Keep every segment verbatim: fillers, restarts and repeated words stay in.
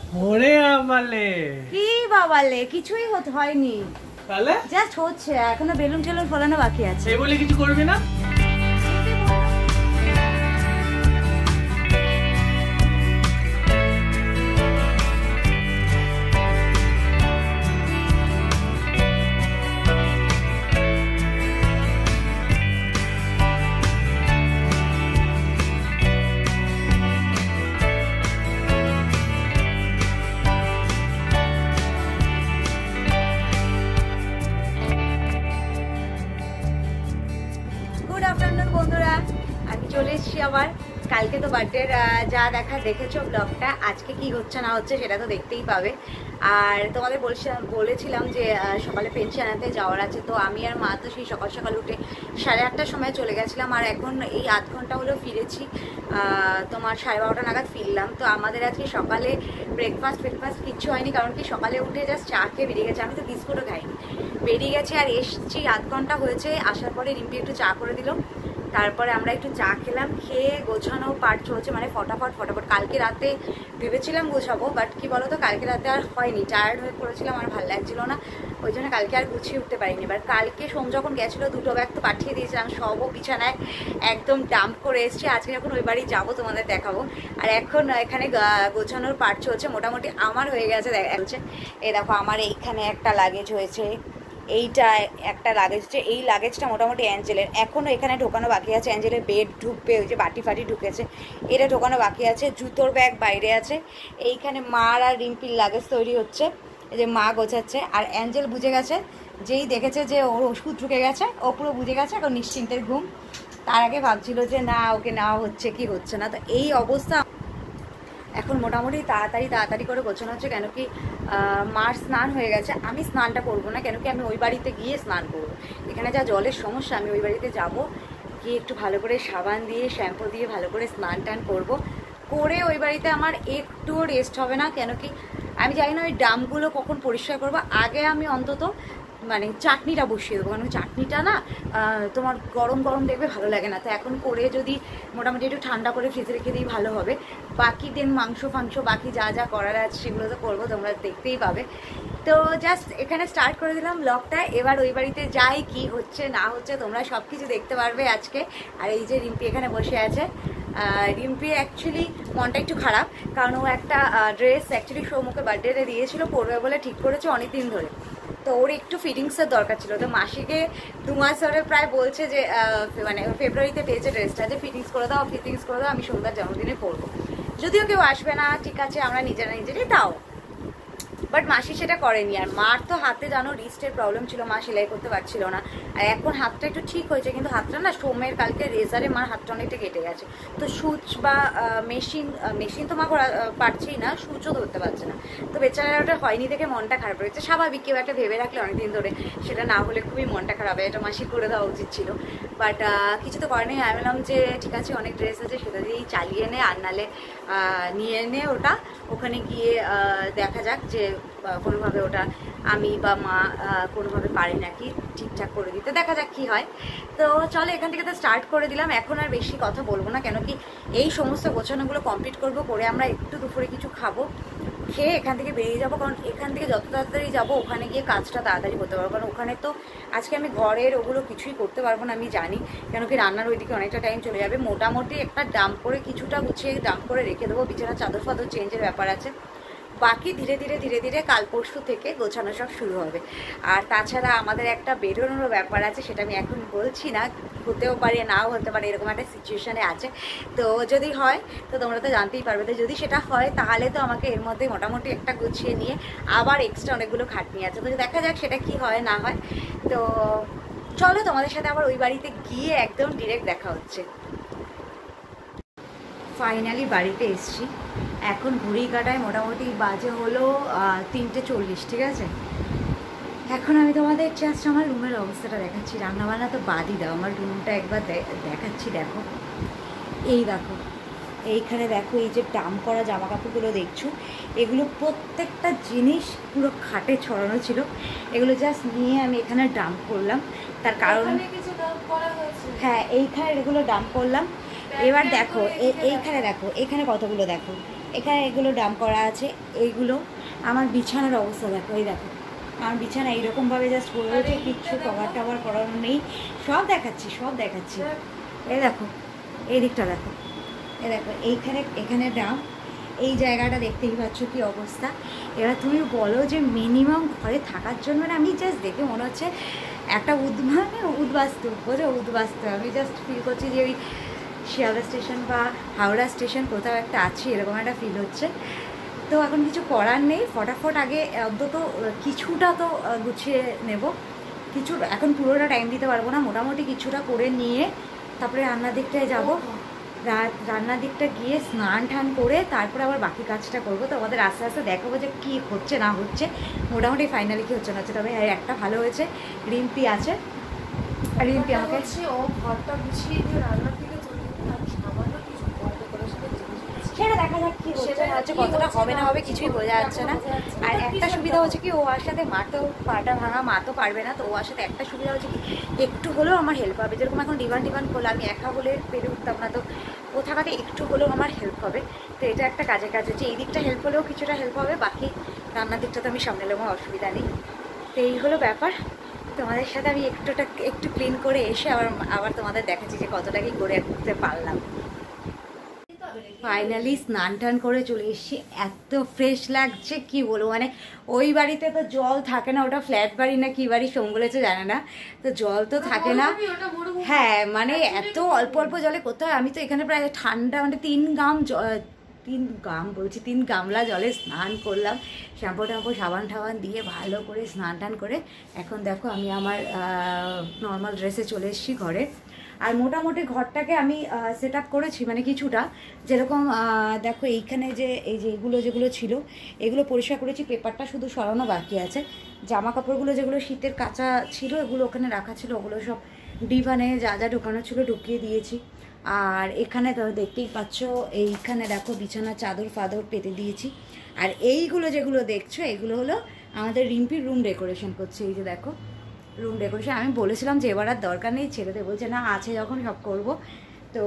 ওরে আমালে কি বাবালে কিছুই হতে হয়নি তাহলে জাস্ট হচ্ছে এখনো বেলুন টেলুন ফলানো বাকি আছে এই বলে কিছু করবি না বন্ধুরা আমি চলে এসেছি আবার কালকে তো বার্থডের যা দেখা দেখেছো ব্লগটা আজকে কি হচ্ছে না হচ্ছে সেটা তো দেখতেই পাবে আর তোমাদের বলছিলাম বলেছিলাম যে সকালে পেনশন আনতে যাওয়ার আছে তো আমি আর মা তো সেই সকাল সকাল উঠে সাড়ে আটটার সময় চলে গেছিলাম আর এখন এই আধ ঘন্টা হলেও ফিরেছি তোমার সাড়ে বারোটা নাগাদ ফিরলাম তো আমাদের আজকে সকালে ব্রেকফাস্ট ব্রেকফাস্ট কিচ্ছু হয়নি কারণ কি সকালে উঠে জাস্ট চা খেয়ে বেরিয়ে গেছে আমি তো বিস্কুটও খাইনি বেরিয়ে গেছি আর এসছি আধ ঘন্টা হয়েছে আসার পরে রিম্পি একটু চা করে দিল তারপরে আমরা একটু চা খেলাম খেয়ে গোছানো পার্ট চলছে মানে ফটাফট ফটাফট কালকে রাতে ভেবেছিলাম গোছাবো বাট কি বলো তো কালকে রাতে আর হয়নি টায়ার্ড হয়ে পড়েছিলাম আর ভালো লাগছিল না ওই জন্য কালকে আর গুছিয়ে উঠতে পারিনি এবার কালকে সোম যখন গেছিলো দুটো ব্যাগ তো পাঠিয়ে দিয়েছিলাম সবও বিছানায় একদম ডাম্প করে এসেছি আজকে যখন ওই বাড়ি যাবো তোমাদের দেখাবো আর এখন এখানে গোছানোর পার্ট চলছে মোটামুটি আমার হয়ে গেছে দেখা যাচ্ছে এই দেখো আমার এইখানে একটা লাগেজ হয়েছে এইটা একটা লাগেজ হচ্ছে এই লাগেজটা মোটামুটি অ্যাঞ্জেলের এখনও এখানে ঢোকানো বাকি আছে অ্যাঞ্জেলের বেড ঢুকবে ওই যে বাটি ফাটি ঢুকেছে এটা ঢোকানো বাকি আছে জুতোর ব্যাগ বাইরে আছে এইখানে মার আর রিম্পির লাগেজ তৈরি হচ্ছে এই যে মা গোছাচ্ছে আর অ্যাঞ্জেল বুঝে গেছে যেই দেখেছে যে ওর ওষুধ ঢুকে গেছে ও পুরো বুঝে গেছে এখন নিশ্চিন্তের ঘুম তার আগে ভাবছিল যে না ওকে নেওয়া হচ্ছে কি হচ্ছে না তো এই অবস্থা এখন মোটামুটি তাড়াতাড়ি তাড়াতাড়ি করে গোছানো হচ্ছে কেন কি মার স্নান হয়ে গেছে আমি স্নানটা করবো না কেন কি আমি ওই বাড়িতে গিয়ে স্নান করবো এখানে যা জলের সমস্যা আমি ওই বাড়িতে যাব গিয়ে একটু ভালো করে সাবান দিয়ে শ্যাম্পু দিয়ে ভালো করে স্নান টান করবো করে ওই বাড়িতে আমার একটুও রেস্ট হবে না কেন কি আমি জানি না ওই ড্রামগুলো কখন পরিষ্কার করবো আগে আমি অন্তত মানে চাটনিটা বসিয়ে দেবো কারণ চাটনিটা না তোমার গরম গরম দেখবে ভালো লাগে না তো এখন করে যদি মোটামুটি একটু ঠান্ডা করে ফ্রিজে রেখে দিই ভালো হবে বাকি দিন মাংস ফাংস বাকি যা যা করার আছে সেগুলো তো করবো তোমরা দেখতেই পাবে তো জাস্ট এখানে স্টার্ট করে দিলাম ব্লগটা এবার ওই বাড়িতে যাই কি হচ্ছে না হচ্ছে তোমরা সব কিছু দেখতে পারবে আজকে আর এই যে রিম্পি এখানে বসে আছে রিম্পি অ্যাকচুয়ালি মনটা একটু খারাপ কারণ ও একটা ড্রেস অ্যাকচুয়ালি সৌমুখে বার্থডেতে দিয়েছিল পরবে বলে ঠিক করেছে অনেক দিন ধরে তো ওর একটু ফিটিংসের দরকার ছিল তো মাসিকে দু মাস ধরে প্রায় বলছে যে মানে ফেব্রুয়ারিতে পেয়েছে ড্রেসটা যে ফিটিংস করে দাও ফিটিংস করে দাও আমি সন্ধ্যার জন্মদিনে পরবো যদিও কেউ আসবে না ঠিক আছে আমরা নিজেরা নিজেরাই দাও বাট মাসি সেটা করেনি আর মার তো হাতে জানো রিস্টের প্রবলেম ছিল মা সেলাই করতে পারছিল না আর এখন হাতটা একটু ঠিক হয়েছে কিন্তু হাতটা না সোমের কালকে রেজারে মার হাতটা অনেকটা কেটে গেছে তো সুচ বা মেশিন মেশিন তো মা করা পারছেই না সুচও ধরতে পারছে না তো বেচারা ওটা হয়নি দেখে মনটা খারাপ হয়েছে স্বাভাবিক কেউ একটা ভেবে রাখলে অনেকদিন ধরে সেটা না হলে খুবই মনটা খারাপ হয় এটা মাসি করে দেওয়া উচিত ছিল বাট কিছু তো করেনি আমি বললাম যে ঠিক আছে অনেক ড্রেস আছে সেটা দিয়েই চালিয়ে নে আর নালে নিয়ে নে ওটা ওখানে গিয়ে দেখা যাক যে কোনোভাবে ওটা আমি বা মা কোনোভাবে পারি নাকি ঠিকঠাক করে দিতে দেখা যাক কী হয় তো চলো এখান থেকে তো স্টার্ট করে দিলাম এখন আর বেশি কথা বলবো না কেন কি এই সমস্ত গোছানোগুলো কমপ্লিট করবো করে আমরা একটু দুপুরে কিছু খাবো খেয়ে এখান থেকে বেরিয়ে যাবো কারণ এখান থেকে যত তাড়াতাড়ি যাবো ওখানে গিয়ে কাজটা তাড়াতাড়ি করতে পারবো কারণ ওখানে তো আজকে আমি ঘরের ওগুলো কিছুই করতে পারবো না আমি জানি কেন কি রান্নার ওইদিকে অনেকটা টাইম চলে যাবে মোটামুটি একটা ডাম্প করে কিছুটা গুছিয়ে ডাম্প করে রেখে দেবো বিছানা চাদর ফাদর চেঞ্জের ব্যাপার আছে বাকি ধীরে ধীরে ধীরে ধীরে কাল পরশু থেকে গোছানো সব শুরু হবে আর তাছাড়া আমাদের একটা বেরোনোর ব্যাপার আছে সেটা আমি এখন বলছি না হতেও পারে নাও হতে পারে এরকম একটা সিচুয়েশানে আছে তো যদি হয় তো তোমরা তো জানতেই পারবে তো যদি সেটা হয় তাহলে তো আমাকে এর মধ্যে মোটামুটি একটা গুছিয়ে নিয়ে আবার এক্সট্রা অনেকগুলো খাটনি আছে তো দেখা যাক সেটা কি হয় না হয় তো চলো তোমাদের সাথে আবার ওই বাড়িতে গিয়ে একদম ডিরেক্ট দেখা হচ্ছে ফাইনালি বাড়িতে এসছি এখন ঘড়ি কাটায় মোটামুটি বাজে হলো তিনটে চল্লিশ ঠিক আছে এখন আমি তোমাদের জাস্ট আমার রুমের অবস্থাটা দেখাচ্ছি রান্নাবান্না তো বাদই দাও আমার রুমটা একবার দেখাচ্ছি দেখো এই দেখো এইখানে দেখো এই যে ডাম করা জামা কাপড়গুলো দেখছো এগুলো প্রত্যেকটা জিনিস পুরো খাটে ছড়ানো ছিল এগুলো জাস্ট নিয়ে আমি এখানে ডাম্প করলাম তার কারণ হ্যাঁ এইখানে এগুলো ডাম্প করলাম এবার দেখো এইখানে দেখো এখানে কতগুলো দেখো এখানে এগুলো ডাম্প করা আছে। এইগুলো আমার বিছানার অবস্থা দেখো, এই দেখো আমার বিছানা এইরকমভাবে জাস্ট পড়ে রয়েছে, কিচ্ছু কভার টাভার করানো নেই। সব দেখাচ্ছি সব দেখাচ্ছি এই দেখো, এই দিকটা দেখো, এই দেখো এইখানে এখানে ডাম্প, এই জায়গাটা দেখতেই পাচ্ছ কি অবস্থা। এবার তুমি বলো যে মিনিমাম ঘরে থাকার জন্য না, আমি জাস্ট দেখে মনে হচ্ছে একটা উদ্মানে উদ্বাস্তু, বোঝো উদ্বাস্তু। আমি জাস্ট ফিল করছি যে ওই শিয়ালদা স্টেশন বা হাওড়া স্টেশন কোথাও একটা আছি, এরকম একটা ফিল হচ্ছে। তো এখন কিছু করার নেই, ফটাফট আগে অন্তত কিছুটা তো গুছিয়ে নেব। কিছু এখন পুরোটা টাইম দিতে পারবো না, মোটামুটি কিছুটা করে নিয়ে তারপরে রান্নার দিকটায় যাবো। রান্নার দিকটা গিয়ে স্নান টান করে তারপরে আবার বাকি কাজটা করবো। তো আমাদের আস্তে আস্তে দেখাবো যে কী হচ্ছে না হচ্ছে, মোটামুটি ফাইনালি কী হচ্ছে না হচ্ছে। তবে একটা ভালো হয়েছে, রিম্পি আছে। রিম্পি আমাকে ও ঘরটা গুছিয়ে দিয়ে রান্নার দিকে চলে যেতে, আমি সামান্য কিছু ডেকোরেশনের জিনিস সেটা দেখা যাক কি হচ্ছে না হচ্ছে, কতটা হবে না হবে কিছুই বোঝা যাচ্ছে না। আর একটা সুবিধা হচ্ছে কি, ও আর সাথে মা তো পাটা ভাঙা, মা তো পারবে না, তো ও আর সাথে একটা সুবিধা হচ্ছে কি একটু হলেও আমার হেল্প হবে। যেরকম এখন ডিমান্ড ডিমান্ড করলে আমি একা বলে পেরে উঠতাম না, তো ও থাকাতে একটু হলেও আমার হেল্প হবে। তো এটা একটা কাজে কাজ হচ্ছে, এই দিকটা হেল্প হলেও কিছুটা হেল্প হবে, বাকি রান্নার দিকটা তো আমি সামনে নেবো, অসুবিধা নেই। তো এই হলো ব্যাপার। তোমাদের সাথে আমি একটুটা একটু ক্লিন করে এসে আবার আবার তোমাদের দেখাচ্ছি যে কতটা কি করে করতে পারলাম। ফাইনালি স্নান টান করে চলে এসেছি, এত ফ্রেশ লাগছে কি বলবো। মানে ওই বাড়িতে তো জল থাকে না, ওটা ফ্ল্যাট বাড়ি না কি বাড়ি সোম বলেছে জানে না, তো জল তো থাকে না। হ্যাঁ মানে এত অল্প অল্প জলে করতে হয়। আমি তো এখানে প্রায় ঠান্ডা মানে তিন গাম তিন গাম বলছি তিন গামলা জলে স্নান করলাম, শ্যাম্পু ট্যাম্পু সাবান টাবান দিয়ে ভালো করে স্নান টান করে এখন দেখো আমি আমার নর্মাল ড্রেসে চলে এসেছি ঘরে। আর মোটামুটি ঘরটাকে আমি সেট আপ করেছি, মানে কিছুটা, যেরকম দেখো এইখানে যে এই যে এগুলো যেগুলো ছিল এগুলো পরিষ্কার করেছি, পেপারটা শুধু সরানো বাকি আছে। জামা কাপড়গুলো যেগুলো শীতের কাঁচা ছিল এগুলো ওখানে রাখা ছিল, ওগুলো সব ডিভানে যা যা ঢোকানো ছিল ঢুকিয়ে দিয়েছি। আর এখানে তো দেখতেই পাচ্ছ, এইখানে দেখো বিছানা চাদর ফাদর পেতে দিয়েছি। আর এইগুলো যেগুলো দেখছো এগুলো হলো আমাদের রিম্পির রুম ডেকোরেশন করছে। এই যে দেখো রুম ডেকোরেশন, আমি বলেছিলাম যে এবার আর দরকার নেই, ছেড়ে দেবো, বলছে না আছে যখন সব করবো। তো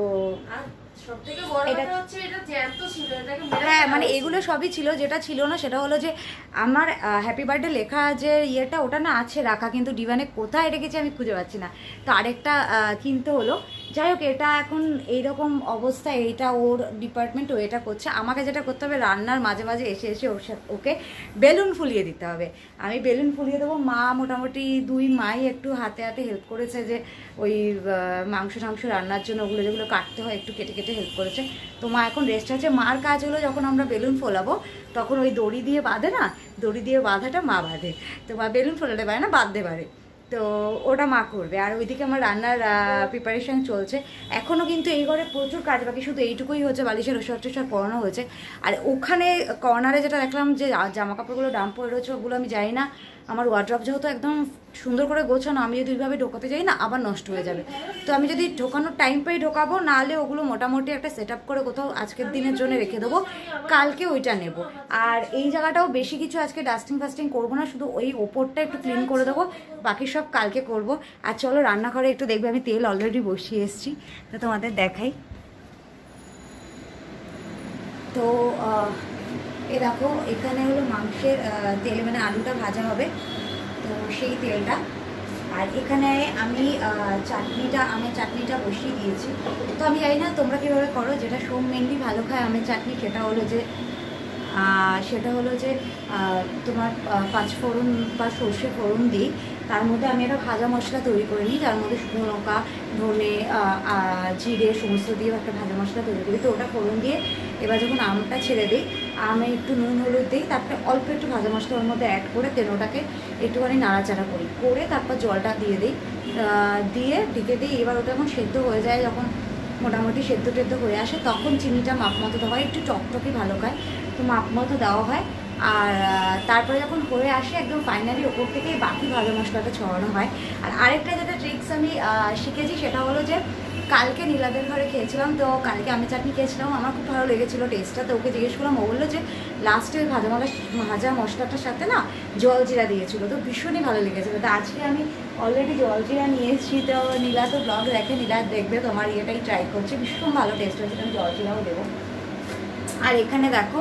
হ্যাঁ মানে এগুলো সবই ছিল, যেটা ছিল না সেটা হলো যে আমার হ্যাপি বার্থডে লেখা যে ইয়েটা ওটা না আছে রাখা, কিন্তু ডিভানে কোথায় রেখেছি আমি খুঁজে পাচ্ছি না, তো আরেকটা কিনতে হলো। যাই হোক এটা এখন এইরকম অবস্থা, এইটা ওর ডিপার্টমেন্ট, ও এটা করছে। আমাকে যেটা করতে হবে রান্নার মাঝে মাঝে এসে এসে ওর সাথে ওকে বেলুন ফুলিয়ে দিতে হবে, আমি বেলুন ফুলিয়ে দেবো। মা মোটামুটি দুই মাই একটু হাতে হাতে হেল্প করেছে, যে ওই মাংস টাংস রান্নার জন্য ওগুলো যেগুলো কাটতে হয় একটু কেটে কেটে হেল্প করেছে। তো মা এখন রেস্ট আছে। মার কাজ হলো যখন আমরা বেলুন ফোলাবো তখন ওই দড়ি দিয়ে বাঁধে না, দড়ি দিয়ে বাঁধাটা মা বাঁধে, তো মা বেলুন ফোলাতে পারে না, বাঁধতে পারে, তো ওটা মা করবে। আর ওইদিকে আমার রান্নার প্রিপারেশান চলছে এখনও, কিন্তু এই ঘরে প্রচুর কাজ বাকি, শুধু এইটুকুই হচ্ছে, বালিশের ওষুধ টোষুধ পরানো হয়েছে। আর ওখানে কর্নারে যেটা দেখলাম যে জামা কাপড়গুলো ডাম্প পরে রয়েছে, ওগুলো আমি জানি না, আমার ওয়ার্ড্রপ যেহেতু একদম সুন্দর করে গোছানো, আমি যদি ওইভাবে ঢোকাতে যাই না আবার নষ্ট হয়ে যাবে। তো আমি যদি ঢোকানোর টাইম পাই ঢোকাবো, নাহলে ওগুলো মোটামুটি একটা সেট আপ করে কোথাও আজকের দিনের জন্য রেখে দেবো, কালকে ওইটা নেব। আর এই জায়গাটাও বেশি কিছু আজকে ডাস্টিং ফাস্টিং করবো না, শুধু ওই ওপরটা একটু ক্লিন করে দেবো, বাকি সব কালকে করব। আর চলো রান্নাঘরে একটু দেখবে, আমি তেল অলরেডি বসিয়ে এসেছি, তো তোমাদের দেখাই। তো এ দেখো এখানে হলো মাংসের তেল, মানে আলুটা ভাজা হবে, তো সেই তেলটা। আর এখানে আমি চাটনিটা আমের চাটনিটা বসিয়ে দিয়েছি। তো আমি জানি না তোমরা কীভাবে করো, যেটা সোম মেনলি ভালো খায় আমের চাটনি, সেটা হলো যে সেটা হলো যে তোমার পাঁচফোড়ন বা সর্ষে ফোড়ন দিই, তার মধ্যে আমি একটা ভাজা মশলা তৈরি করে নিই, যার মধ্যে শুকনো লঙ্কা ধনে জিরে সমস্ত দিয়ে একটা ভাজা মশলা তৈরি করি। তো ওটা ফোড়ন দিয়ে এবার যখন আমটা ছেড়ে দিই, আমে একটু নুন হলুদ দিই, তারপরে অল্প একটু ভাজা মশলা ওর মধ্যে অ্যাড করে তেল ওটাকে একটুখানি নাড়াচাড়া করি, করে তারপর জলটা দিয়ে দিই, দিয়ে ঢেকে দিই। এবার ওটা যখন সেদ্ধ হয়ে যায়, যখন মোটামুটি সেদ্ধ টেদ্ধ হয়ে আসে, তখন চিনিটা মাপ মতো দেওয়া হয়, একটু টকটকে ভালো খায় তো মাপ মতো দেওয়া হয়। আর তারপরে যখন হয়ে আসে একদম ফাইনালি ওপর থেকে বাকি ভাজা মশলাটা ছড়ানো হয়। আর আরেকটা যেটা ট্রিক্স আমি শিখেছি সেটা হলো যে কালকে নীলাদের ঘরে খেয়েছিলাম, তো কালকে আমি চাটনি খেয়েছিলাম, আমার খুব ভালো লেগেছিলো টেস্টটা। তো ওকে জিজ্ঞেস করলাম, ও বললো যে লাস্টে ওই ভাজা মশলা ভাজা মশলাটার সাথে না জল জিরা দিয়েছিলো, তো ভীষণই ভালো লেগেছিলো। তো আজকে আমি অলরেডি জল জিরা নিয়ে এসেছি, তো নীলা তো ব্লগ দেখে, নীলা দেখবে তোমার ইয়েটাই ট্রাই করছে, ভীষণ ভালো টেস্ট হয়েছে, আমি জল জিরাও দেবো। আর এখানে দেখো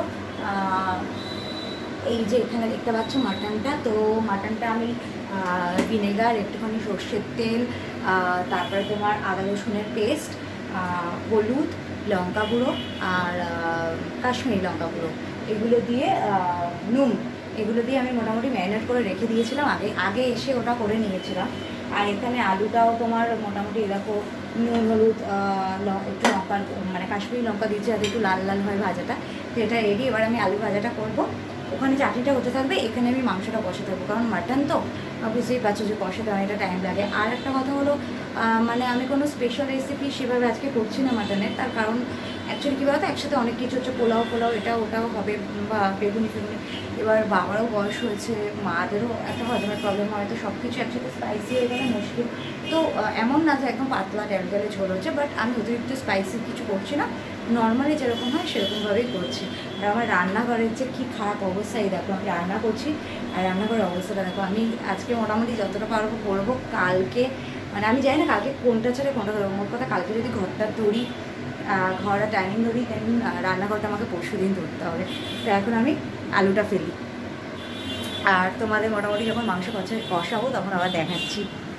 এই যে এখানে দেখতে পাচ্ছ মাটনটা, তো মাটনটা আমি ভিনেগার, একটুখানি সর্ষের তেল, তারপরে তোমার আদা রসুনের পেস্ট, হলুদ, লঙ্কা গুঁড়ো আর কাশ্মীরি লঙ্কা গুঁড়ো এগুলো দিয়ে নুন এগুলো দিয়ে আমি মোটামুটি ম্যারিনেট করে রেখে দিয়েছিলাম। আগে আগে এসে ওটা করে নিয়েছিলাম। আর এখানে আলুটাও তোমার মোটামুটি এরকম নুন হলুদ একটু লঙ্কা মানে কাশ্মীরি লঙ্কা দিয়েছি যাতে একটু লাল লাল হয় ভাজাটা, তো এটা রেডি। এবার আমি আলু ভাজাটা করবো, ওখানে চাটনিটা হতে থাকবে, এখানে আমি মাংসটা কষে থাকবো, কারণ মাটন তো বুঝতেই পারছো যে কষাতে অনেকটা টাইম লাগে। আর একটা কথা হলো মানে আমি কোনো স্পেশাল রেসিপি সেভাবে আজকে করছি না মাটনের, তার কারণ অ্যাকচুয়ালি কী বলতো একসাথে অনেক কিছু হচ্ছে, পোলাও পোলাও এটা ওটাও হবে বা বেগুনি ফেগুনি, এবার বাবারও বয়স হয়েছে, মাদেরও একটা হজমের প্রবলেম হয়, তো সব কিছু একসাথে স্পাইসি হয়ে গেলে মুশকিল। তো এমন না যে একদম পাতলা ট্যালটেলে ঝোল হচ্ছে, বাট আমি অতিরিক্ত স্পাইসি কিছু করছি না, নর্মালি যেরকম হয় সেরকমভাবেই করছি। আর আমার রান্নাঘরের যে কী খারাপ অবস্থা, এই দেখো আমি রান্না করছি আর রান্নাঘরের অবস্থাটা দেখো। আমি আজকে মোটামুটি যতটা পারবো করবো, কালকে মানে আমি জানি না কালকে কোনটা ছেড়ে কোনটা ধরবো। মোট কথা কালকে যদি ঘরটা ধরি, ঘরটা ডাইনিং ধরি, দেন রান্নাঘরটা আমাকে পরশু দিন ধরতে হবে। তো এখন আমি আলুটা ফেলি, আর তোমাদের মোটামুটি যখন মাংস কষা কষাবো তখন আবার দেখাচ্ছি।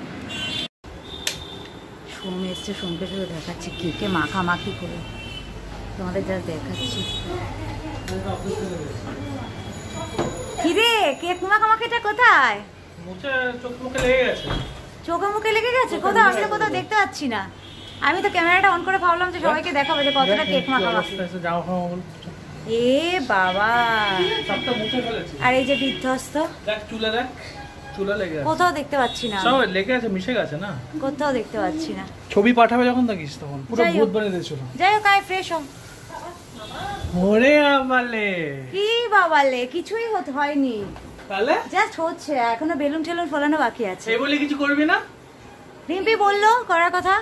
সোম এসছে, সোমকে শুধু দেখাচ্ছি কেকে মাখামাখি করে, তোমাদের যা দেখাচ্ছি। কিরে কেক মাখামাখিটা কোথায়? চোখ মুখে লেগে গেছে। চোখে মুখে লেগে গেছে কোথাও? আমি তো কোথাও দেখতে পাচ্ছি না। আমি তো ক্যামেরাটা অন করে ভাবলাম যে সবাইকে দেখাবো যে কতটা কেক মাখামাখি। এ বাবা, আর এই যে বিধ্বস্ত, দেখ চুলে, দেখ চুলে লেগে আছে, কোথাও দেখতে পাচ্ছি না। সব লেগে আছে, মিশে গেছে না, কোথাও দেখতে পাচ্ছি না। ছবি পাঠাবে যখন দেখিস তখন পুরো ভূত বানিয়ে দিয়েছিল। যাই হোক, আয় ফ্রেশ হ। ওরে আমালে, কি বাবালে, কিছুই হতে হয়নি, তাহলে জাস্ট হচ্ছে, এখনো বেলুন টেলুন ফোলানো বাকি আছে। এই বলে কিছু করবি না? রিম্পি বললো করার কথা।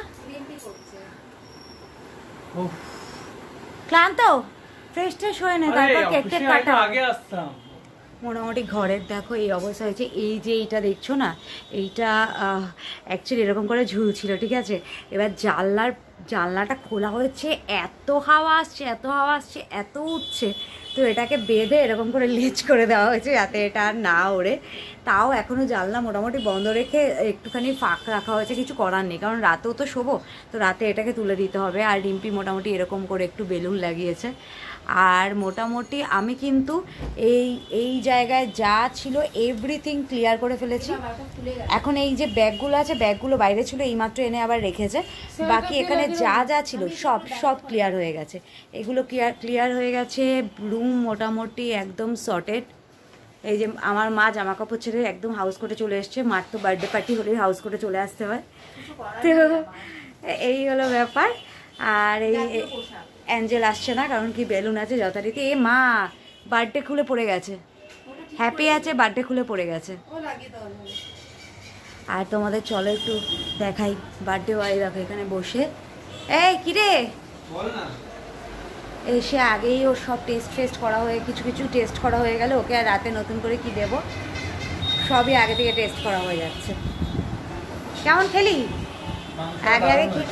ক্লান্ত, ফ্রেশ ট্রেশ হয়ে না, তারপর কেক টেক কাটা। আগে আসতাম। মোটামুটি ঘরের দেখো এই অবস্থা হয়েছে। এই যে এইটা দেখছো না, এইটা অ্যাকচুয়ালি এরকম করে ঝুলছিল, ঠিক আছে। এবার জানলার জানলাটা খোলা হয়েছে, এত হাওয়া আসছে এত হাওয়া আসছে এত উঠছে, তো এটাকে বেঁধে এরকম করে লেজ করে দেওয়া হয়েছে যাতে এটা আর না ওড়ে। তাও এখনও জানলা মোটামুটি বন্ধ রেখে একটুখানি ফাঁক রাখা হয়েছে, কিছু করার নেই, কারণ রাতেও তো শোবো, তো রাতে এটাকে তুলে দিতে হবে। আর রিম্পি মোটামুটি এরকম করে একটু বেলুন লাগিয়েছে। আর মোটামুটি আমি কিন্তু এই এই জায়গায় যা ছিল এভরিথিং ক্লিয়ার করে ফেলেছি। এখন এই যে ব্যাগগুলো আছে, ব্যাগগুলো বাইরে ছিল, এইমাত্র এনে আবার রেখেছে। বাকি এখানে যা যা ছিল সব সব ক্লিয়ার হয়ে গেছে, এগুলো ক্লিয়ার ক্লিয়ার হয়ে গেছে। রুম মোটামুটি একদম সর্টেড। এই যে আমার মা জামা কাপড় ছেড়ে একদম হাউস কোটে চলে এসছে, মার তো বার্থডে পার্টি হলেই হাউস কোটে চলে আসতে হয়, তো এই হলো ব্যাপার। আর এই অ্যাঞ্জেল আসছে না, কারণ কি বেলুন আছে যথারীতি। এ মা, বার্থডে খুলে পড়ে গেছে, হ্যাপি আছে, বার্থডে খুলে পড়ে গেছে। আর তোমাদের চলো একটু দেখাই বার্থডে বয়, দেখো এখানে বসে। এই কিরে, এসে আগেই ওর সব টেস্ট ফেস্ট করা হয়ে কিছু কিছু টেস্ট করা হয়ে গেল, ওকে আর রাতে নতুন করে কি দেব সবই আগে থেকে টেস্ট করা হয়ে যাচ্ছে। কেমন খেলি আগে আগে কি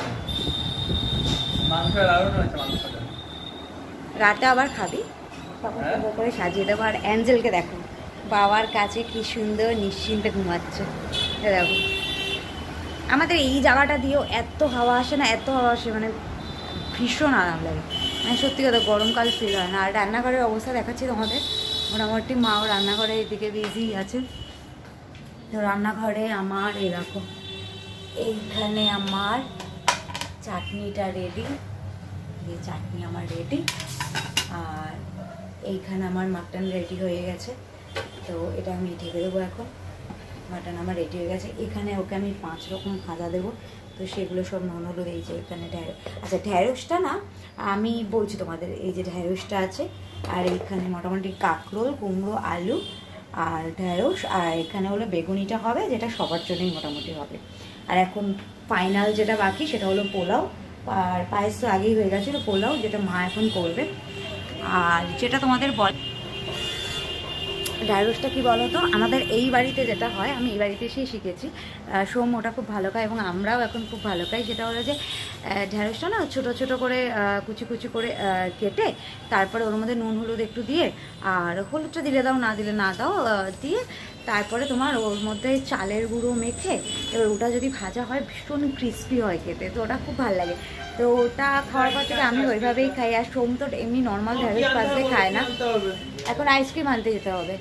রাতে আবার খাবি, তখন সুন্দর করে সাজিয়ে দেবো। আর অ্যাঞ্জেলকে দেখো বাবার কাছে কি সুন্দর নিশ্চিন্তে ঘুমাচ্ছে। দেখো আমাদের এই জায়গাটা দিয়েও এত হাওয়া আসে না, এত হাওয়া আসে মানে ভীষণ আরাম লাগে, মানে সত্যি কথা গরমকাল ফিল হয় না। আর রান্নাঘরের অবস্থা দেখাচ্ছি তোমাদের, মোটামুটি মাও রান্নাঘরে এদিকে বিজি আছে। তো রান্নাঘরে আমার এরকম, এইখানে আমার চাটনিটা রেডি, এই চাটনি আমার রেডি, আর এইখানে আমার মাটন রেডি হয়ে গেছে। তো এটা আমি ঢেকে দেবো এখন, মাটন আমার রেডি হয়ে গেছে। এখানে ওকে আমি পাঁচ রকম ভাজা দেবো, তো সেগুলো সব ননদ এই যে এখানে ঢ্যাঁড়স, আচ্ছা ঢ্যাঁড়সটা না আমি বলছি তোমাদের, এই যে ঢ্যাঁড়সটা আছে, আর এইখানে মোটামুটি কাঁকরোল, কুমড়ো, আলু আর ঢ্যাঁড়স, আর এখানে হলো বেগুনিটা হবে, যেটা সবার জন্যই মোটামুটি হবে। আর এখন ফাইনাল যেটা বাকি সেটা হলো পোলাও, আর পায়েস তো আগেই হয়ে গেছিলো, পোলাও যেটা মা এখন করবে। আর যেটা তোমাদের বল ঢ্যাঁড়সটা কী বলো তো, আমাদের এই বাড়িতে যেটা হয়, আমি এই বাড়িতে এসেই শিখেছি, সোম ওটা খুব ভালো খায় এবং আমরাও এখন খুব ভালো খাই, সেটা হলো যে ঢ্যাঁড়সটা না ছোট ছোট করে কুচি কুচি করে কেটে তারপরে ওর মধ্যে নুন হলুদ একটু দিয়ে আর হলুদটা দিলে দাও না দিলে না দাও দিয়ে তারপরে তোমার ওর মধ্যে চালের গুঁড়ো মেখে এবার ওটা যদি ভাজা হয় ভীষণ ক্রিস্পি হয় খেতে, তো ওটা খুব ভালো লাগে। তো ওটা খাওয়ার পর থেকে আমি ওইভাবেই খাই। আর সোম তো এমনি নর্মাল ঢ্যাঁড়স ভাজতে খায় না, এখন আইসক্রিম আনতে যেতে হবে।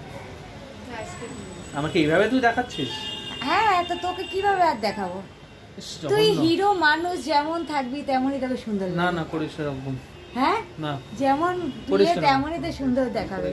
আমাকে এইভাবে তুই দেখাচ্ছিস? হ্যাঁ, তো তোকে কিভাবে আর দেখাবো? তুই হিরো মানুষ, যেমন থাকবি তেমনই তোকে সুন্দর না না করিস এরকম। হ্যাঁ না, যেমন তুই তেমনই তো সুন্দর দেখাবে।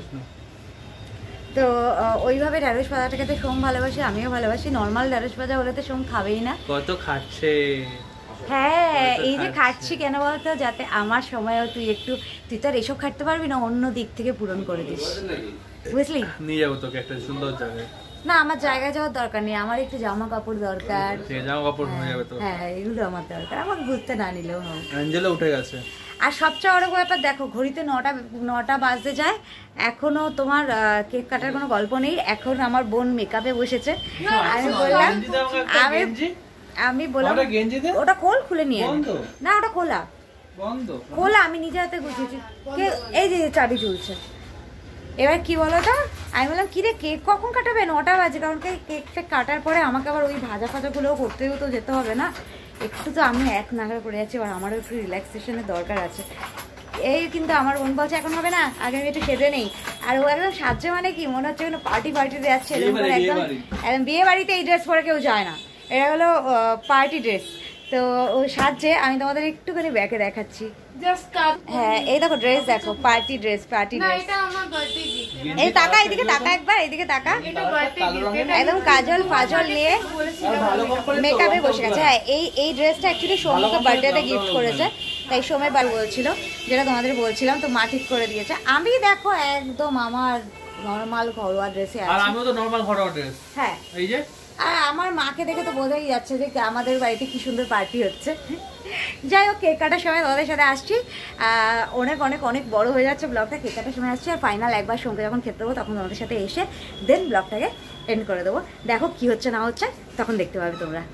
তো ওইভাবে ঢ্যাঁড়স ভাজাটা খেতে সোম ভালোবাসি, আমিও ভালোবাসি। নর্মাল ঢ্যাঁড়স ভাজা হলে তো সোম খাবেই না। কত খাচ্ছে। হ্যাঁ, এই যে খাচ্ছি কেন বলতো, যাতে আমার সময়ও তুই একটু, তুই তো আর এসব খাটতে পারবি না, অন্য দিক থেকে পূরণ করে দিস, বুঝলি? নিয়ে যাবো তোকে একটা সুন্দর জায়গায়। না, আমার জায়গায় যাওয়ার দরকার নেই, আমার একটু জামা কাপড় দরকার। জামা কাপড় হয়ে যাবে তো। হ্যাঁ, এগুলো আমার দরকার, আমার ঘুরতে না নিলেও হবে। অ্যাঞ্জেলা উঠে গেছে। আর সবচেয়ে বড় ব্যাপার দেখো, ঘড়িতে নটা নটা বাজতে যায়, এখনো তোমার কেক কাটার কোনো গল্প নেই। এখন আমার বোন মেকআপে বসেছে। আমি বললাম আমি আমি বললাম ওটা খোল, খুলে নিয়ে না, ওটা খোলা খোলা আমি নিজে হাতে গুছিয়েছি। এই যে চাবি ঝুলছে। এবার কি বলো তো, আমি বললাম কি রে কেক কখন কাটাবে? নটা বাজে, কারণ কেকটা কাটার পরে আমাকে আবার ওই ভাজা ফাজাগুলোও করতেও তো যেতে হবে না, একটু তো আমি এক নাগার করে যাচ্ছি, আর আমারও একটু রিল্যাক্সেশনের দরকার আছে। এই কিন্তু আমার বোন বলছে এখন হবে না, আগে আমি একটু সেজে নেই। আর ও একদম সাজছে মানে কি মনে হচ্ছে কোনো পার্টি পার্টিতে যাচ্ছে, একদম একদম বিয়ে বাড়িতে এই ড্রেস পরে কেউ যায় না, এটা হলো পার্টি ড্রেস। তো ও সাজছে, আমি তোমাদের একটুখানি ব্যাকে দেখাচ্ছি। হ্যাঁ, এই দেখো ড্রেস দেখো, পার্টি ড্রেস, পার্টি ড্রেস। এই তাকা, এইদিকে তাকা, একবার এইদিকে তাকা। একদম কাজল ফাজল নিয়ে মেকআপে বসে গেছে। হ্যাঁ, এই এই ড্রেসটা অ্যাকচুয়ালি সোমকে বার্থডেতে গিফট করেছে, তাই সোমের বাড়ি বলছিল, যেটা তোমাদের বলছিলাম, তো মা ঠিক করে দিয়েছে। আমি দেখো একদম আমার নর্মাল ঘরোয়া ড্রেসে আছি। আর আমিও তো নরমাল ঘরোয়া ড্রেস। হ্যাঁ, এই যে আর আমার মাকে দেখে তো বোঝাই যাচ্ছে যে আমাদের বাড়িতে কি সুন্দর পার্টি হচ্ছে। যাই হোক, কেক কাটার সময় তোমাদের সাথে আসছি। অনেক অনেক অনেক বড় হয়ে যাচ্ছে ব্লগটা, কেক কাটার সময় আসছি। আর ফাইনাল একবার সঙ্গে যখন খেতে দেবো তখন তোমাদের সাথে এসে দেন ব্লগটাকে এন্ড করে দেবো। দেখো কি হচ্ছে না হচ্ছে তখন দেখতে পাবে তোমরা।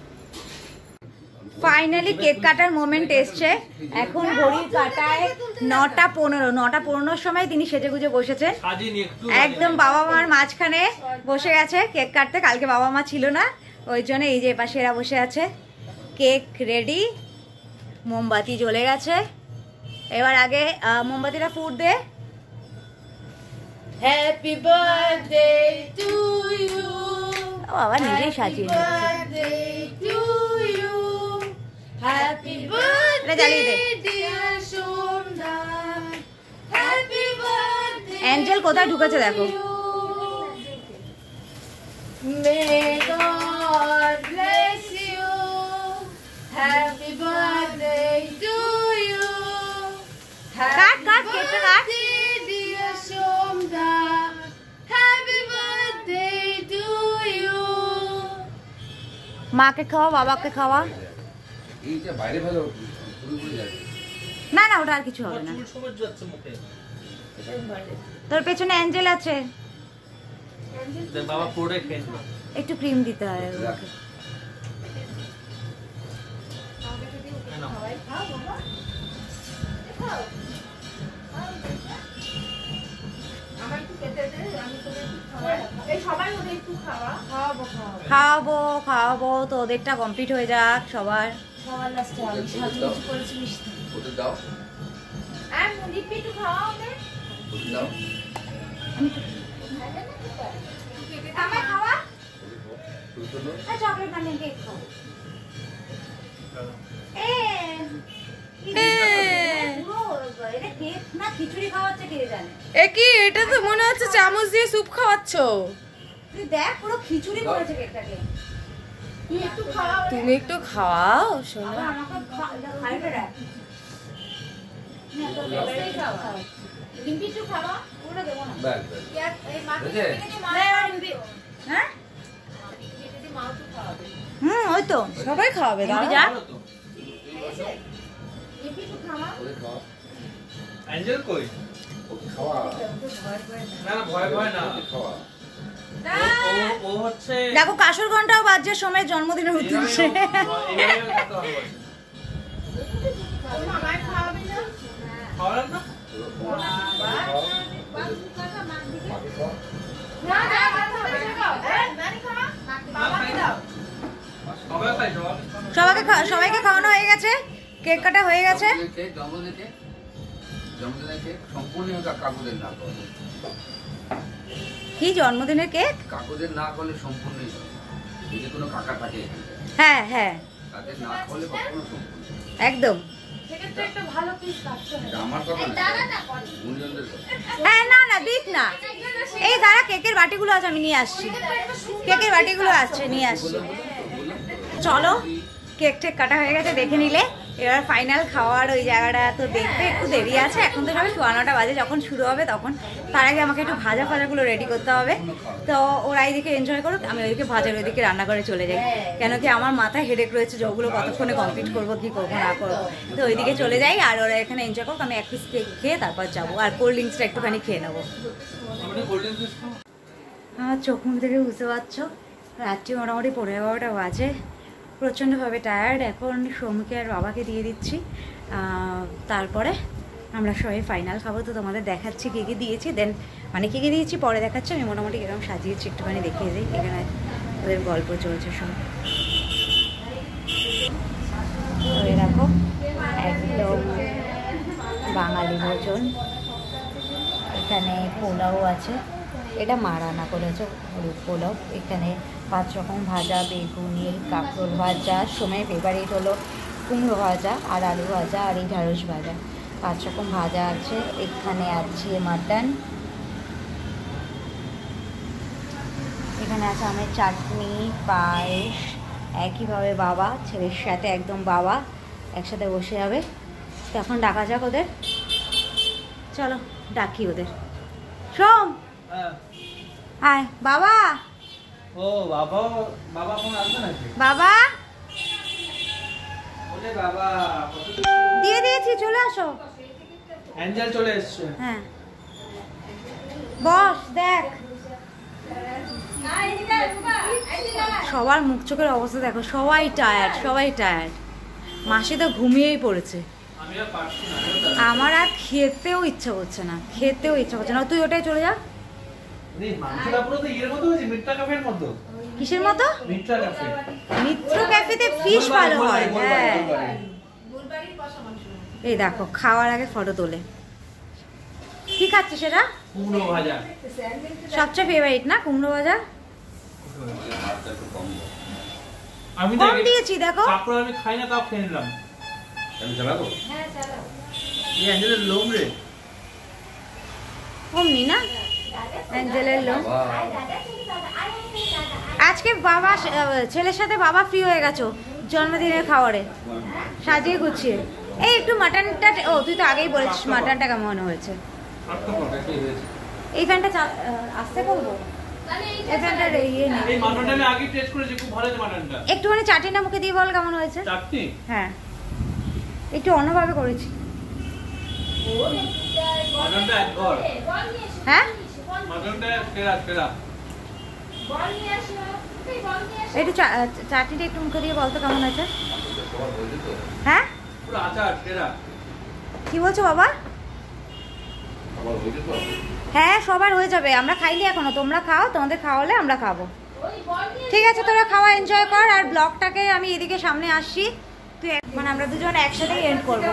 ফাইনালি কেক কাটার মোমেন্ট এসছে। এখন ঘড়ির কাটায় নটা পনেরো নটা পনেরোর সময় তিনি সেজে গুজে বসেছেন, একদম বাবা মার মাঝখানে বসে গেছে কেক কাটতে। কালকে বাবা মা ছিল না, ওই জন্য এই যে পাশে এরা বসে আছে। কেক রেডি, মোমবাতি জ্বলে গেছে। এবার আগে মোমবাতিটা ফুট দে। Happy birthday to you. বাবা নিজেই সাজিয়ে নিচ্ছে। Happy birthday dear Somda, happy birthday. Angel কোথায় ঢুকেছে দেখো। May God bless you, happy birthday to you, cut cut কেকটা cut. Dear Somda, happy birthday to you. মাকে খাওয়া, বাবাকে খাওয়া। না না, ওটা আর কিছু হবে না। তোর পেছনে অ্যাঞ্জেল আছে, একটু ক্রিম দিতে হয় ওকে। খাওয়াবো খাওয়াবো তো, ওদেরটা কমপ্লিট হয়ে যাক সবার। সবার লাস্টে আমি সাজুগুজু করেছি মিষ্টি। ওদের দাও। আর মুদিপি একটু খাওয়াও না। ওদের দাও। আমায় খাওয়া? আর চকলেট বানিয়ে কেক খাও। এ এটা কেক না খিচুড়ি খাওয়াচ্ছে কে জানে। এ কি, এটা তো মনে হচ্ছে চামচ দিয়ে স্যুপ খাওয়াচ্ছো। তুই দেখ পুরো খিচুড়ি করেছে কেকটাকে। তুই একটু খাওয়াও, তুমি একটু খাওয়াও শোনো। আমাকে খাইবে রে। না তো বেশি খাওয়া। লিম্পি একটু খাওয়া, পুরো দেবো না। বাস বাস। এই মা থেকে মা লিম্পি। হ্যাঁ? যদি মা তো খাওয়াবে। হুম, ওই তো সবাই খাওয়াবে দাও। যা। লিম্পি একটু খাওয়া। ওরে খাওয়া। অ্যাঞ্জেল কই? ওকে খাওয়া। না না, ভয় ভয় না, খাওয়া। ও ও হচ্ছে দেখো কাসর ঘন্টাও বাজছে, সময়ের জন্মদিনের উদ্দেশ্যে। সবাইকে সবাইকে খাওয়ানো হয়ে গেছে, কেক কাটা হয়ে গেছে। কি জন্মদিনের কেক? কাকুদের না করলে সম্পূর্ণ যদি কোনো কাকা থাকে হ্যাঁ হ্যাঁ তাদের না করলে কখনো সম্পূর্ণ একদম। সেক্ষেত্রে একটা ভালো পিস কাটছো না। আমার কথা না গুণজনদের কথা। হ্যাঁ না না দিক না, এই দাঁড়া কেকের বাটিগুলো আছে আমি নিয়ে আসছি, কেকের বাটিগুলো আছে নিয়ে আসছি। চলো কেক টেক কাটা হয়ে গেছে দেখে নিলে, এবার ফাইনাল খাওয়ার ওই জায়গাটা তো দেখতে একটু দেরি আছে, এখন তো সবাই সোয়া নটা বাজে, যখন শুরু হবে তখন। তার আগে আমাকে একটু ভাজা ফাজাগুলো রেডি করতে হবে। তো ওরা এইদিকে এনজয় করুক, আমি ওইদিকে ভাজার ওইদিকে রান্না করে চলে যাই, কেন কি আমার মাথায় হেডেক রয়েছে যে ওগুলো কতক্ষণে কমপ্লিট করবো কি করবো না করবো। তো ওইদিকে চলে যাই আর ওরা এখানে এনজয় করুক, আমি এক পিস কেক খেয়ে তারপর যাবো, আর কোল্ড ড্রিঙ্কসটা একটুখানি খেয়ে নেবো। আমার চোখ মুখ থেকে বুঝতে পারছো রাত্রি মোটামুটি পনেরো বারোটা বাজে, প্রচণ্ডভাবে টায়ার্ড। এখন সৌমিকে আর বাবাকে দিয়ে দিচ্ছি, তারপরে আমরা সবাই ফাইনাল খাবো। তো তোমাদের দেখাচ্ছি কে কে দিয়েছি, দেন মানে কে কে দিয়েছি পরে দেখাচ্ছি। আমি মোটামুটি এরকম সাজিয়েছি, একটুখানি দেখিয়ে দিই। এখানে ওদের গল্প চলছে সব, দেখো একদম বাঙালি ভোজন। এখানে পোলাও আছে, এটা মা রান্না করেছে হলুদ পোলাও। এখানে পাঁচ রকম ভাজা, বেগুনি, কাঁকরোল ভাজা, সময় ফেভারিট হলো কুমড়ো ভাজা আর আলু ভাজা আর এই ঢ্যাঁড়স ভাজা, পাঁচ রকম ভাজা আছে। এখানে আছে মাটন, এখানে আছে আমের চাটনি, পায়েস। একইভাবে বাবা ছেলের সাথে একদম বাবা একসাথে বসে যাবে। তখন ডাকা যাক ওদের, চলো ডাকি ওদের। সোম আয় বাবা। ও বাবা, বাবা ফোন আসবে নাকি? বাবা ওরে বাবা দিয়ে দিয়েছি, চলে আসো। অ্যাঞ্জেল চলে এসেছে। হ্যাঁ বস দেখ, সবার মুখ চোখের অবস্থা দেখো, সবাই টায়ার্ড, সবাই টায়ার্ড। মাসি তো ঘুমিয়েই পড়েছে, আমি আর পারছি না। আমার আর খেতেও ইচ্ছা করছে না, খেতেও ইচ্ছা করছে না। তুই ওটাই চলে যা। মাংসটা পুরো তো ইয়ের মতো হয়েছে, মিত্রা ক্যাফের মতো। কিসের মতো? মিত্রা ক্যাফে। মিত্র ক্যাফেতে ফিশ ভালো হয়। হ্যাঁ এই দেখো খাওয়ার আগে ফটো তোলে। কি খাচ্ছে সেটা? কুমড়ো ভাজা। সবচেয়ে ফেভারিট না কুমড়ো ভাজা? আমি কম দিয়েছি দেখো। তারপর আমি খাই না, তাও খেয়ে নিলাম। আমি চালাবো? হ্যাঁ চালাও। এই অ্যাঞ্জেলের লোম রে। অমনি না অ্যাঞ্জেলের লোম। আজকে বাবা ছেলের সাথে বাবা ফ্রি হয়ে গেছো জন্মদিনের খাবারে, সাজিয়ে গুছিয়ে। এই একটু মাটনটা, ও তুই তো আগেই বলেছিস মাটনটা কেমন হয়েছে। এই ফ্যানটা আসতে বলবো, এই ফ্যানটা ইয়ে নেই। এই মাটনটা আমি আগে টেস্ট করেছি, খুব ভালো হয়েছে মাটনটা। একটুখানি চাটনিটা মুখে দিয়ে বল কেমন হয়েছে। চাটনি? হ্যাঁ একটু অন্যভাবে করেছি। মাটনটা এক ঘর। হ্যাঁ মাটনটা সেরা সেরা। একটু চাটনিটা একটু মুখে দিয়ে বলতো কেমন হয়েছে। হ্যাঁ পুরো আচার সেরা। কি বলছো বাবা? হ্যাঁ সবার হয়ে যাবে, আমরা খাইনি এখনো, তোমরা খাও, তোমাদের খাওয়ালে আমরা খাবো। ঠিক আছে তোরা খাওয়া এনজয় কর, আর ব্লগটাকে আমি এদিকে সামনে আসছি, তুই মানে আমরা দুজন একসাথেই এন্ড করবো।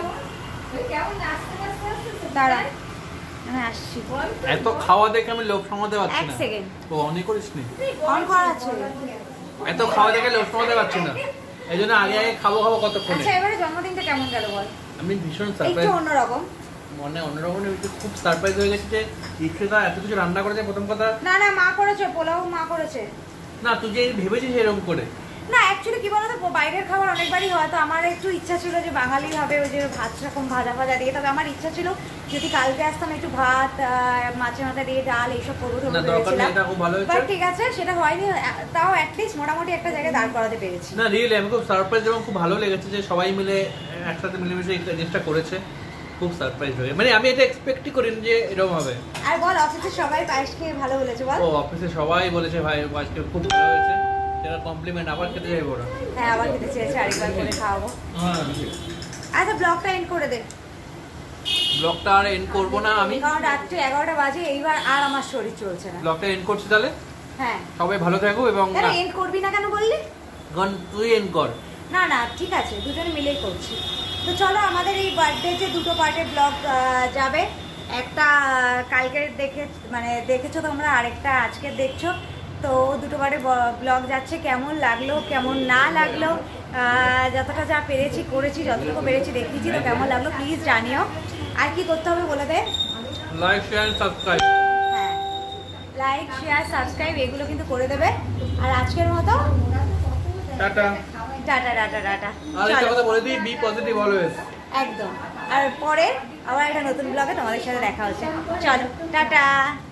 দাঁড়া আমি আসছি। এত খাওয়া দেখে আমি লোভ সামলাতে পারছি এক না। সেকেন্ড ও অনই করিস নি? অন করা আছে। এত খাওয়া দেখে লোভ সামলাতে পারছি না, এই জন্য আগে আগে খাবো খাবো কতক্ষণে। আচ্ছা এবারে জন্মদিনটা কেমন গেল বল? আমি ভীষণ একটু সারপ্রাইজ, অন্যরকম মনে অন্যরকম খুব সারপ্রাইজ হয়ে গেছে যে ইফরিতা এত কিছু রান্না করেছে। প্রথম কথা না না মা করেছে, পোলাও মা করেছে। না তুই যে ভেবেছিস এরকম করে না অ্যাকচুয়ালি কি বলতো, বাইরের খাবার অনেকবারই হয়, তো আমার একটু ইচ্ছা ছিল যে বাঙালি ভাবে ওই যে ভাত রকম ভাজা ভাজা দিয়ে, তবে আমার ইচ্ছা ছিল যদি কালকে আসতাম একটু ভাত মাছের মাথা দিয়ে ডাল এইসব করবো না, দরকার নেই, এটা খুব ভালো হয়েছে। ঠিক আছে সেটা হয়নি, তাও অ্যাটলিস্ট মোটামুটি একটা জায়গায় দাঁড় করাতে পেরেছি। না রিয়েলি আমি খুব সারপ্রাইজ এবং খুব ভালো লেগেছে যে সবাই মিলে একসাথে মিলেমিশে এই জিনিসটা করেছে। খুব সারপ্রাইজ হয়ে, মানে আমি এটা এক্সপেক্টই করিনি যে এরকম হবে। আর বল অফিসে সবাই পায়েস খেয়ে ভালো বলেছে বল? ও অফিসে সবাই বলেছে ভাই আজকে খুব ভালো হয়েছে, সেটা কমপ্লিমেন্ট। আবার খেতে যাইবো না? হ্যাঁ আবার খেতে চেয়েছে, আরেকবার করে খাওয়াবো। হ্যাঁ আচ্ছা ব্লগটা এন্ড করে দে। ব্লগটা আর এন্ড করবো না আমি, কারণ রাত্রি এগারোটা বাজে, এইবার আর আমার শরীর চলছে না। ব্লগটা এন্ড করছি তাহলে। হ্যাঁ সবাই ভালো থাকো এবং কেন এন্ড করবি না কেন বললি? গন তুই এন্ড কর। না না ঠিক আছে, দুজনে মিলেই করছি। তো চলো আমাদের এই বার্থডে যে দুটো পার্টের ব্লগ যাবে, একটা কালকের দেখে মানে দেখেছো তোমরা, আরেকটা আজকে দেখছো। তো দুটো পার্টে ব্লগ যাচ্ছে, কেমন লাগলো কেমন না লাগলো, যতটা যা পেরেছি করেছি, যতটুকু পেরেছি দেখিয়েছি, তো কেমন লাগলো প্লিজ জানিও। আর কি করতে হবে বলে দে। Like share subscribe. হ্যাঁ লাইক শেয়ার সাবস্ক্রাইব এগুলো কিন্তু করে দেবে। আর আজকের মতো টাটা টাটা টাটা টাটা। আর একটা কথা বলে দিই, বি পজিটিভ অলওয়েজ। একদম। আর পরে আবার একটা নতুন ব্লগে তোমাদের সাথে দেখা হচ্ছে। চলো টাটা।